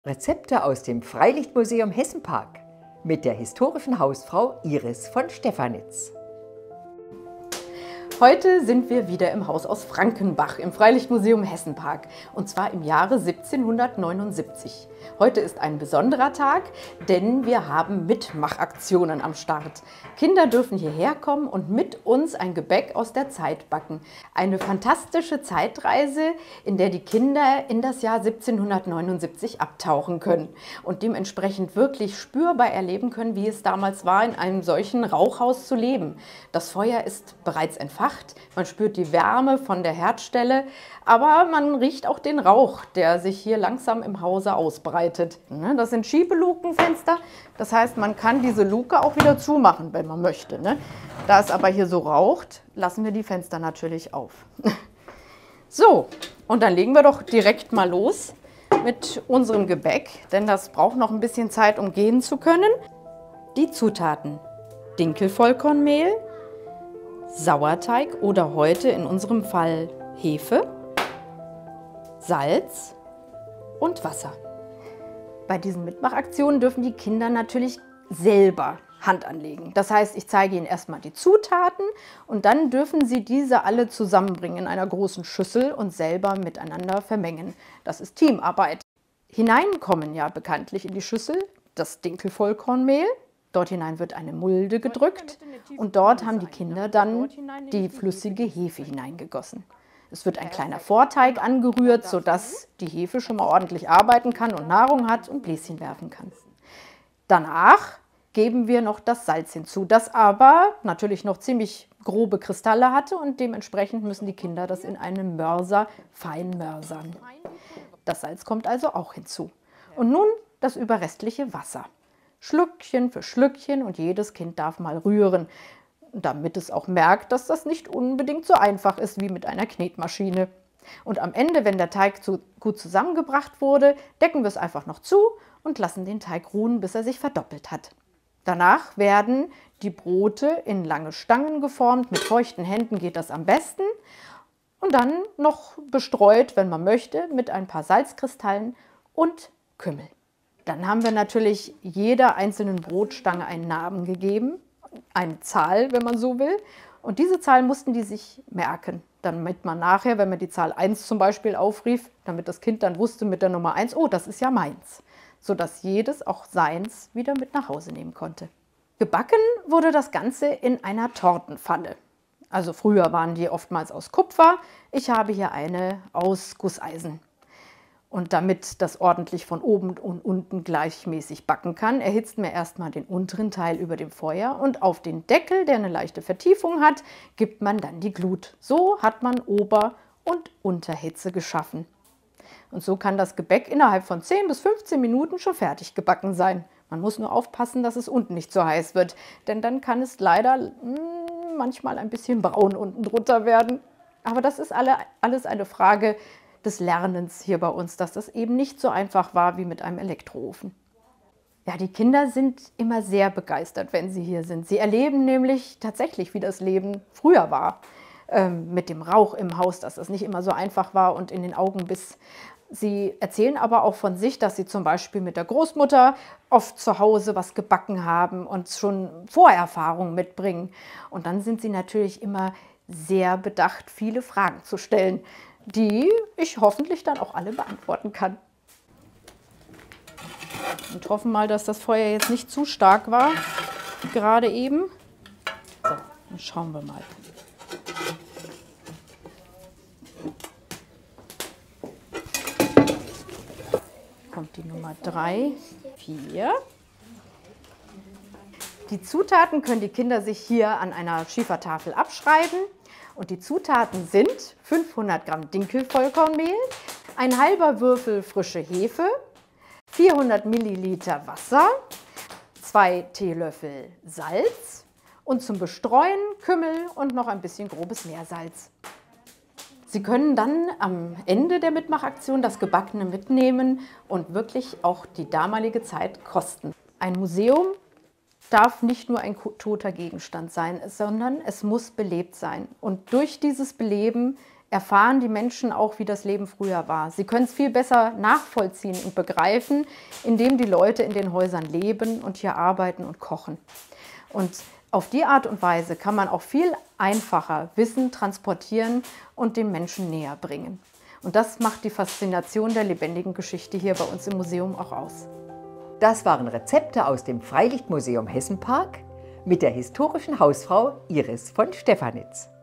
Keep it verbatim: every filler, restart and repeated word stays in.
Rezepte aus dem Freilichtmuseum Hessenpark mit der historischen Hausfrau Iris von Stefanitz. Heute sind wir wieder im Haus aus Frankenbach im Freilichtmuseum Hessenpark und zwar im Jahre siebzehnhundertneunundsiebzig. Heute ist ein besonderer Tag, denn wir haben Mitmachaktionen am Start. Kinder dürfen hierher kommen und mit uns ein Gebäck aus der Zeit backen. Eine fantastische Zeitreise, in der die Kinder in das Jahr siebzehnhundertneunundsiebzig abtauchen können und dementsprechend wirklich spürbar erleben können, wie es damals war, in einem solchen Rauchhaus zu leben. Das Feuer ist bereits entfacht, man spürt die Wärme von der Herdstelle, aber man riecht auch den Rauch, der sich hier langsam im Hause ausbreitet. Das sind Schiebelukenfenster, das heißt, man kann diese Luke auch wieder zumachen, wenn man möchte. Da es aber hier so raucht, lassen wir die Fenster natürlich auf. So, und dann legen wir doch direkt mal los mit unserem Gebäck, denn das braucht noch ein bisschen Zeit, um gehen zu können. Die Zutaten: Dinkelvollkornmehl, Sauerteig oder heute in unserem Fall Hefe, Salz und Wasser. Bei diesen Mitmachaktionen dürfen die Kinder natürlich selber Hand anlegen. Das heißt, ich zeige ihnen erstmal die Zutaten und dann dürfen sie diese alle zusammenbringen in einer großen Schüssel und selber miteinander vermengen. Das ist Teamarbeit. Hineinkommen ja bekanntlich in die Schüssel das Dinkelvollkornmehl. Dort hinein wird eine Mulde gedrückt und dort haben die Kinder dann die flüssige Hefe hineingegossen. Es wird ein kleiner Vorteig angerührt, sodass die Hefe schon mal ordentlich arbeiten kann und Nahrung hat und Bläschen werfen kann. Danach geben wir noch das Salz hinzu, das aber natürlich noch ziemlich grobe Kristalle hatte und dementsprechend müssen die Kinder das in einem Mörser fein mörsern. Das Salz kommt also auch hinzu. Und nun das überrestliche Wasser. Schlückchen für Schlückchen und jedes Kind darf mal rühren, damit es auch merkt, dass das nicht unbedingt so einfach ist wie mit einer Knetmaschine. Und am Ende, wenn der Teig zu, gut zusammengebracht wurde, decken wir es einfach noch zu und lassen den Teig ruhen, bis er sich verdoppelt hat. Danach werden die Brote in lange Stangen geformt, mit feuchten Händen geht das am besten. Und dann noch bestreut, wenn man möchte, mit ein paar Salzkristallen und Kümmel. Dann haben wir natürlich jeder einzelnen Brotstange einen Namen gegeben, eine Zahl, wenn man so will. Und diese Zahl mussten die sich merken, damit man nachher, wenn man die Zahl eins zum Beispiel aufrief, damit das Kind dann wusste mit der Nummer eins, oh, das ist ja meins, sodass jedes auch seins wieder mit nach Hause nehmen konnte. Gebacken wurde das Ganze in einer Tortenpfanne. Also früher waren die oftmals aus Kupfer, ich habe hier eine aus Gusseisen. Und damit das ordentlich von oben und unten gleichmäßig backen kann, erhitzt man erstmal den unteren Teil über dem Feuer und auf den Deckel, der eine leichte Vertiefung hat, gibt man dann die Glut. So hat man Ober- und Unterhitze geschaffen. Und so kann das Gebäck innerhalb von zehn bis fünfzehn Minuten schon fertig gebacken sein. Man muss nur aufpassen, dass es unten nicht zu heiß wird, denn dann kann es leider mh, manchmal ein bisschen braun unten drunter werden. Aber das ist alle, alles eine Frage des Lernens hier bei uns, dass das eben nicht so einfach war wie mit einem Elektroofen. Ja, die Kinder sind immer sehr begeistert, wenn sie hier sind. Sie erleben nämlich tatsächlich, wie das Leben früher war, ähm, mit dem Rauch im Haus, dass das nicht immer so einfach war und in den Augen biss. Sie erzählen aber auch von sich, dass sie zum Beispiel mit der Großmutter oft zu Hause was gebacken haben und schon Vorerfahrungen mitbringen. Und dann sind sie natürlich immer sehr bedacht, viele Fragen zu stellen, die ich hoffentlich dann auch alle beantworten kann. Und hoffen mal, dass das Feuer jetzt nicht zu stark war, gerade eben. So, dann schauen wir mal. Kommt die Nummer drei, vier. Die Zutaten können die Kinder sich hier an einer Schiefertafel abschreiben. Und die Zutaten sind fünfhundert Gramm Dinkelvollkornmehl, ein halber Würfel frische Hefe, vierhundert Milliliter Wasser, zwei Teelöffel Salz und zum Bestreuen Kümmel und noch ein bisschen grobes Meersalz. Sie können dann am Ende der Mitmachaktion das Gebackene mitnehmen und wirklich auch die damalige Zeit kosten. Ein Museum darf nicht nur ein toter Gegenstand sein, sondern es muss belebt sein. Und durch dieses Beleben erfahren die Menschen auch, wie das Leben früher war. Sie können es viel besser nachvollziehen und begreifen, indem die Leute in den Häusern leben und hier arbeiten und kochen. Und auf die Art und Weise kann man auch viel einfacher Wissen transportieren und den Menschen näher bringen. Und das macht die Faszination der lebendigen Geschichte hier bei uns im Museum auch aus. Das waren Rezepte aus dem Freilichtmuseum Hessenpark mit der historischen Hausfrau Iris von Stephanitz.